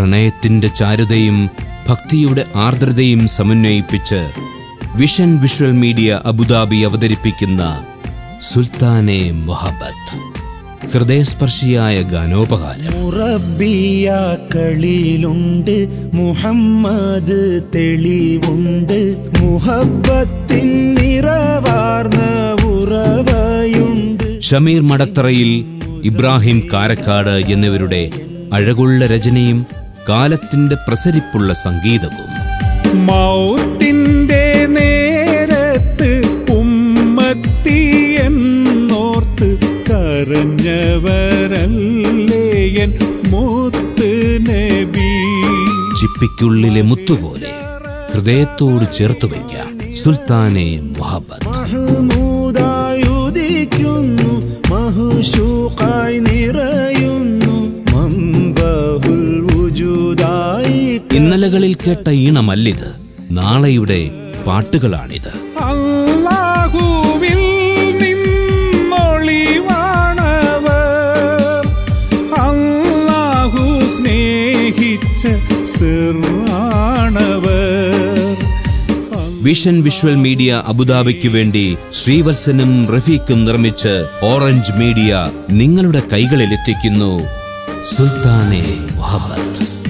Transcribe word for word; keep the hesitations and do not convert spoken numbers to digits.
പ്രണയത്തിന്റെ ചാരുതയും ഭക്തിയുടെ ആർദ്രതയും സമന്വയിപ്പിച്ച് വിഷൻ വിഷ്വൽ മീഡിയ അബുദാബി അവതരിപ്പിക്കുന്ന സുൽത്താനെ മുഹബ്ബത്ത്, ഹൃദയസ്പർശിയായ ഗാനോപഹാരം. മുറബിയാക്കളിലുണ്ട് മുഹമ്മദ് തെളിവുണ്ട്, മുഹബ്ബത്തിൻ നിറവാർന്ന ഉറവയുണ്ട്. ഷമീർ മടത്തറയിൽ, ഇബ്രാഹിം കാരക്കാട് എന്നിവരുടെ അഴകുള്ള രചനയും കാലത്തിന്റെ പ്രസരിപ്പുള്ള സംഗീതവും. മൗത്തിന്റെ നേരത്ത് ഉമ്മത്തി എന്നോർത്ത് കരഞ്ഞവരല്ലേ എൻ മുത്ത് നബി. ചിപ്പിക്കുള്ളിലെ മുത്തുപോലെ ഹൃദയത്തോട് ചേർത്തു വയ്ക്കാം സുൽത്താനെ മുഹബ്ബത്ത്. മഹ്മൂദായുദിക്കുന്നു, മഹ്ശൂഖായി നിറയുന്നു, മംബഹുൽ വുജൂദായി. ഇന്നലകളിൽ കേട്ട ഈണമല്ലിത്, നാളെയുടെ പാട്ടുകളാണിത്. അല്ലാഹുവിൽ നിന്നൊളിവാണവർ, അല്ലാഹു സ്നേഹിച്ച സിറാണവർ. വിഷൻ വിഷ്വൽ മീഡിയ അബുദാബിക്ക് വേണ്ടി ശ്രീവത്സനും റഫീഖും നിർമ്മിച്ച് ഓറഞ്ച് മീഡിയ നിങ്ങളുടെ കൈകളിലെത്തിക്കുന്നു സുൽത്താനെ മുഹബ്ബത്ത്.